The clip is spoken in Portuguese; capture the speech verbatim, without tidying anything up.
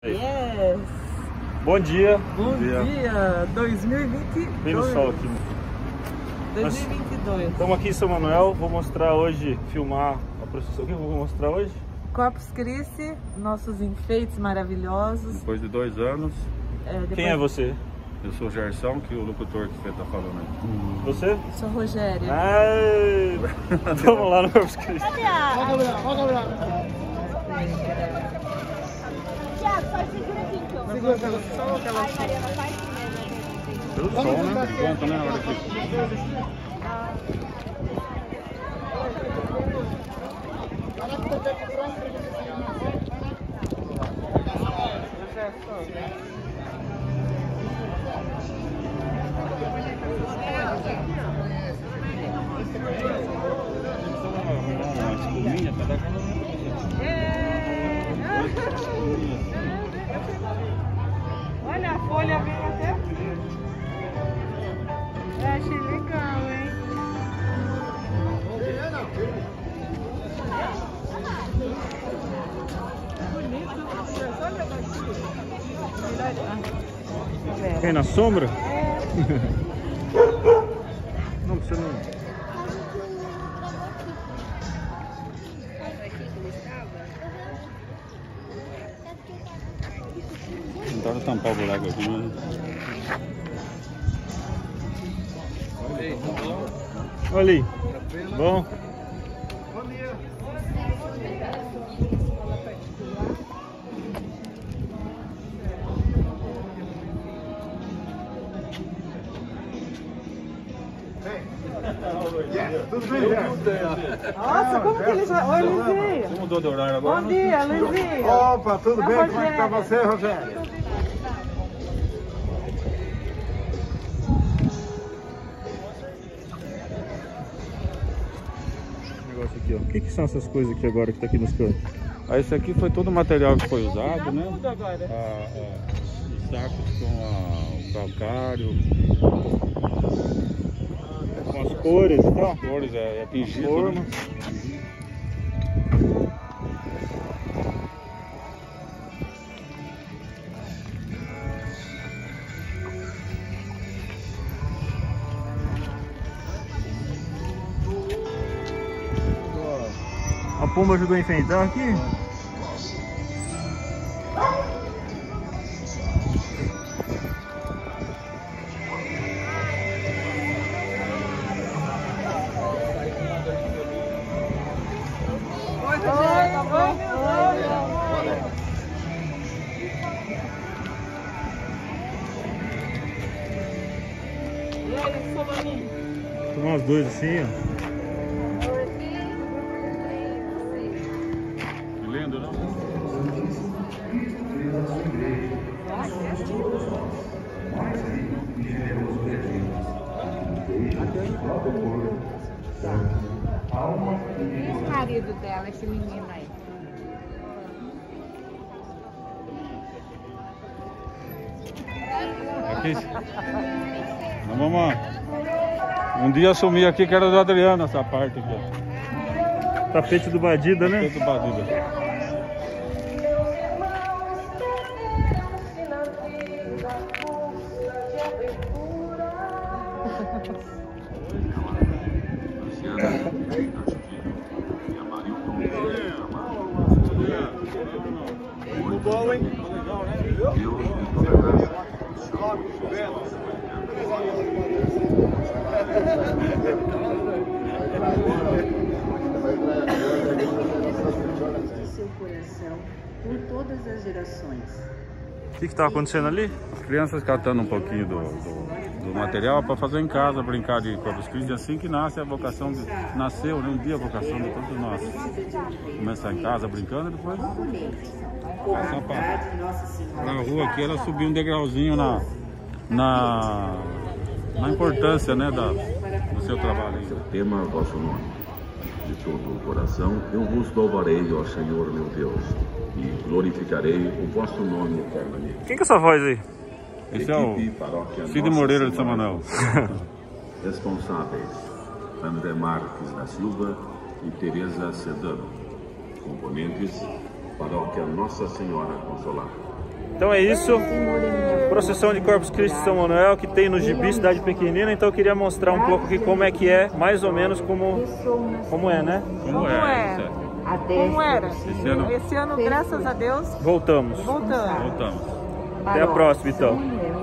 Yes! Bom dia! Bom dia! dia. dois mil e vinte e dois. Bem no sol aqui. dois mil e vinte e dois. Estamos aqui em São Manuel, vou mostrar hoje, filmar a procissão. O que eu vou mostrar hoje? Corpus Christi, nossos enfeites maravilhosos. Depois de dois anos. É, depois... Quem é você? Eu sou o Gerson, que é o locutor que você está falando aí. Você? Sou Rogéria. Ai, vamos lá no Corpus Christi. Cadê a... Olha a câmera, olha a câmera. Tiago, só segura aqui então. Segura pelo sol que ela Ai, Mariana, faz assim mesmo. Pelo sol, né? Conta, né? Olha aqui. Olha, a folha vem até aqui. Eu achei legal, hein? Bonito. Olha daqui. Quem na sombra? É. Não, você não. Tentaram tampar o buraco aqui, mas... Olha aí. Bom? Bom dia. Tudo bem, Zé? Nossa, como que ele já... Oi, Luizinho. Você mudou de horário agora? Bom dia, Luizinho. Opa, tudo Oi, bem? Rogério. Como é que tá você, Rogério? Esse negócio aqui, ó. O que, que são essas coisas aqui agora que tá aqui nos cantos? Ah, esse aqui foi todo o material que foi usado, né? Tudo agora. Ah, ah, os sacos com a, o calcário, Com as cores e tal? as cores, é, é tingido, Forma. né? A pomba ajudou a enfeitar aqui? Oi, Rogério. Oi, E aí, fulaninho? Tomar as duas assim, ó. Que lindo, não? E o marido dela, esse menino aí? Aqui. Não, mamãe. Um dia assumi aqui que era do Adriano, essa parte aqui, ó. Tapete do Badida, né? Feito batida. Tudo bom, hein? Seu coração por todas as gerações. O que que tá acontecendo ali? As crianças catando um pouquinho do, do, do material para fazer em casa, brincar de Corpus Christi. Assim que nasce a vocação, de, nasceu, né? Um dia a vocação de todos nós. Começar em casa brincando e depois passar para a rua aqui. Ela subiu um degrauzinho na, na, na importância, né, da, do seu trabalho. Seu tema, vosso nome. De todo o coração eu vos louvarei, ó Senhor meu Deus, e glorificarei o vosso nome eternamente. Quem que é essa voz aí? Esse é o Equipe Paróquia Cid Nossa Moreira de São Senhora. Manuel. Responsáveis: André Marques da Silva e Tereza Sedano. Componentes: Paróquia Nossa Senhora Consolar. Então é isso. Procissão de Corpus Christi São Manuel, que tem no Gibi Cidade Pequenina. Então eu queria mostrar um pouco aqui como é que é, mais ou menos como, como é, né? Como Como é? é? isso Como era? Esse ano- Esse ano, graças a Deus, Voltamos. voltamos. Voltamos. Até a próxima, então.